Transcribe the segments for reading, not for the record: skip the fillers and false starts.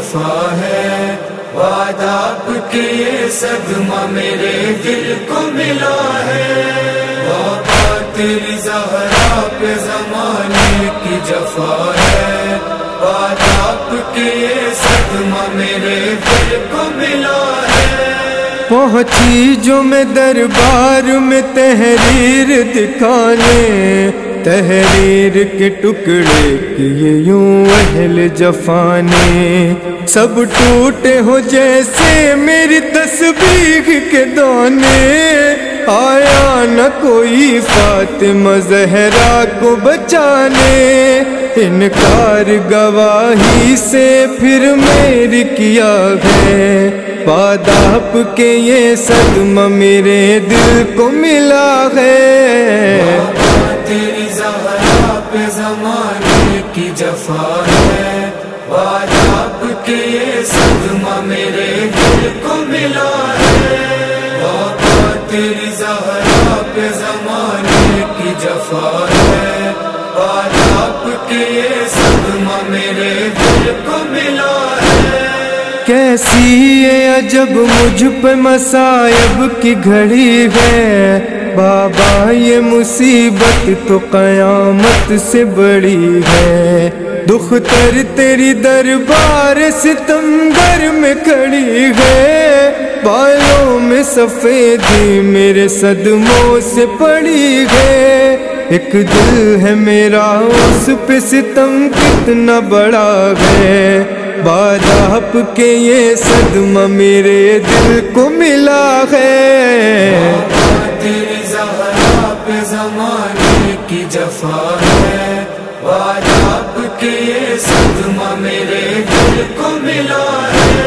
جفا ہے، وعدہ آپ کے یہ صدمہ میرے دل کو ملا ہے، وعدہ تیری زہرا پہ زمانے کی جفا ہے، وعدہ آپ کے یہ صدمہ میرے دل کو ملا ہے۔ پہنچی جو میں دربار میں تحریر دکھانے، تحریر کے ٹکڑے کیے یوں اہل جفا نے، سب ٹوٹے ہو جیسے میری تسبیح کے دانے، آیا نہ کوئی فاطمہ زہرا کو بچانے، انکار گواہی سے پھر میری کیا ہے، وعدہ آپ کے یہ صدمہ میرے دل کو ملا ہے، تیری زہرا پہ زمانے کی جفا ہے، وعدہ آپ کے یہ صدمہ میرے دل کو ملا ہے، وعدہ تیری زہرا پہ زمانے کی جفا ہے، وعدہ آپ کے یہ صدمہ میرے دل کو ملا ہے۔ کیسی یہ عجب مجھ پہ مصائب کی گھڑی ہے، بابا یہ مصیبت تو قیامت سے بڑی ہے، دختر تیری دربار ستمگر میں کھڑی ہے، بالوں میں سفیدی میرے صدموں سے پڑی ہے، ایک دل ہے میرا اس پہ ستم کتنا بڑا ہے، وعدہ آپ کے یہ صدمہ میرے دل کو ملا ہے، تیری زہرا پہ زمانے کی جفا ہے، وعدہ آپ کے یہ صدمہ میرے دل کو ملا ہے،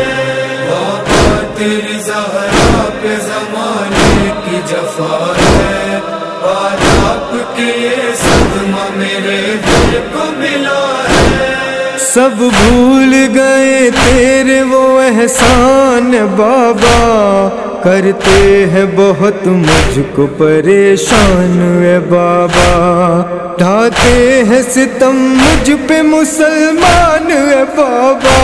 وعدہ تیری زہرا پہ زمانے کی جفا ہے، وعدہ آپ کے یہ صدمہ میرے دل کو ملا ہے۔ سب بھول گئے تیرے وہ احسان بابا، کرتے ہیں بہت مجھ کو پریشان اے بابا، ڈھاتے ہیں ستم مجھ پہ مسلمان اے بابا،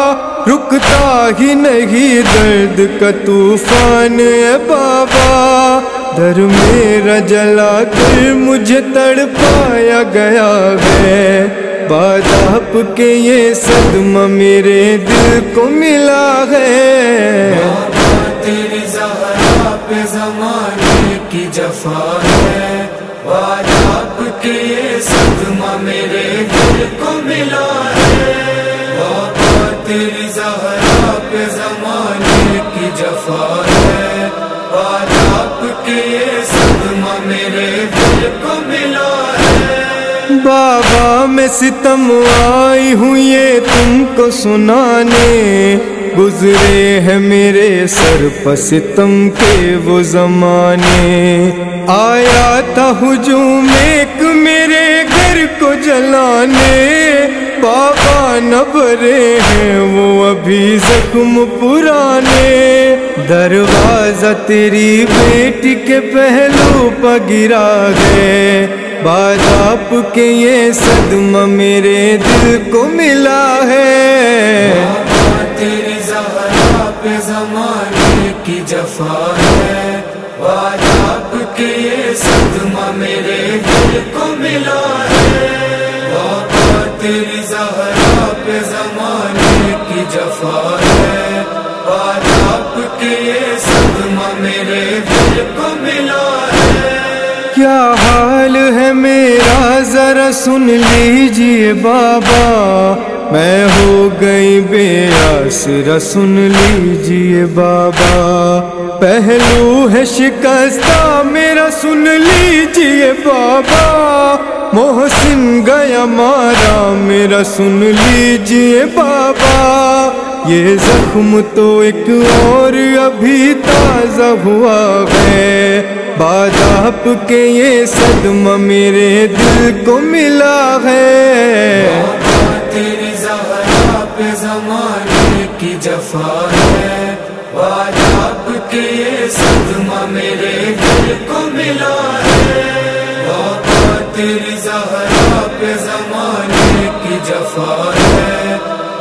رکتا ہی نہیں درد کا طوفان اے بابا، در میرا جلا کر مجھے تڑپایا گیا ہے، وعدہ آپ کے یہ صدمہ میرے دل کو ملا ہے، تیری زہرا پہ زمانے کی جفا ہے، وعدہ آپ کے یہ صدمہ میرے دل کو ملا ہے، وعدہ تیری زہرا پہ زمانے کی جفا ہے، وعدہ آپ کے یہ صدمہ میرے دل کو ملا ہے۔ بابا میں ستم آئی ہوں یہ تم کو سنانے، گزرے ہیں میرے سر پر ستم کے وہ زمانے، آیا تھا ہجوم ایک میرے گھر کو جلانے، بابا نہ بھرے ہیں وہ ابھی زخم پرانے، دروازہ تیری بیٹی کے پہلو پر گرا ہے، وعدہ آپ کے یہ صدمہ میرے دل کو ملا ہے، تیری زہرا پہ زمانے کی جفا ہے، وعدہ آپ کے یہ صدمہ میرے دل کو ملا ہے، وعدہ تیری زہرا پہ زمانے کی جفا ہے، وعدہ آپ کے یہ صدمہ میرے دل کو ملا ہے۔ کیا حال ہے میرا ذرا سن لیجئے بابا، میں ہو گئی بے آسرا سن لیجئے بابا، پہلو ہے شکستہ میرا سن لیجئے بابا، محسن گیا مارا میرا سن لیجئے بابا، یہ زخم تو ایک اور ابھی تازہ ہوا ہے، وعدہ آپ کے یہ صدمہ میرے دل کو ملا ہے، تیری زہرا پہ زمانے کی جفا ہے، وعدہ آپ کے یہ صدمہ میرے دل کو ملا ہے، وعدہ تیری زہرا پہ زمانے کی جفا ہے،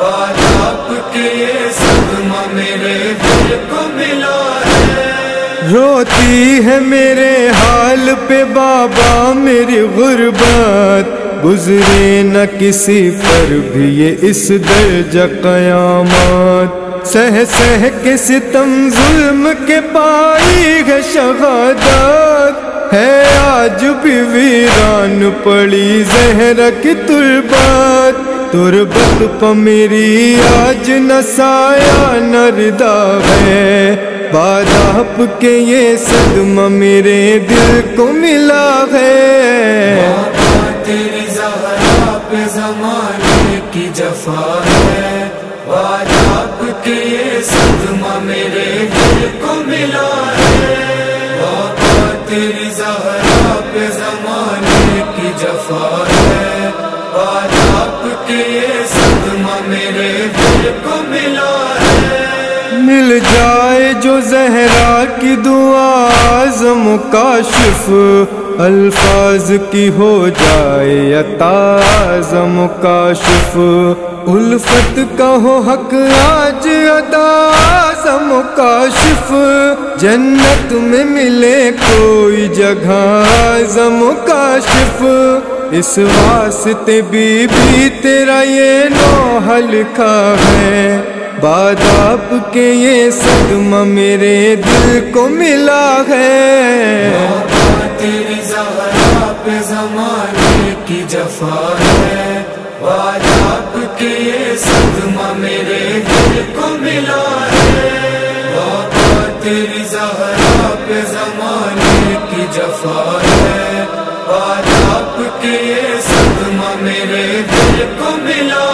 آج آپ کے یہ صدمہ میرے دل کو ملا ہے۔ روتی ہے میرے حال پہ بابا میری غربت، گزرے نہ کسی پر بھی یہ اس درجہ قیامت، سہ سہ کے ستم ظلم کے پائی ہے شہادت، ہے آج بھی ویران پڑی زہرا کی تربت، تربت پہ میری آج نہ سایہ نہ ردا ہے، بعد آپ کے یہ صدمہ میرے دل کو ملا ہے۔ بابا تیری زہرا پہ زمانے کی جفا ہے، آج آپ کے یہ صدمہ میرے دل کو ملا ہے۔ بابا تیری زہرا پہ زمانے کی جفا ہے، آج آپ کے یہ صدمہ میرے دل کو ملا ہے۔ مل جائے جو زہرا کی دعا اعظم کاشف، الفاظ کی ہو جائے عطا اعظم کاشف، الفت کا ہو حق آج ادا اعظم کاشف، جنت میں ملے کوئی جگہ اعظم کاشف، اس واسطے بی تیرا یہ نوحہ لکھا ہے، بعد آپ کے یہ صدمہ میرے دل کو ملا ہے۔ بابا تیری زہرا پہ زمانے کی جفا ہے، آج آپ کے یہ صدمہ میرے دل کو ملا ہے۔ بابا تیری زہرا پہ زمانے کی جفا ہے، آج آپ کے یہ صدمہ میرے دل کو ملا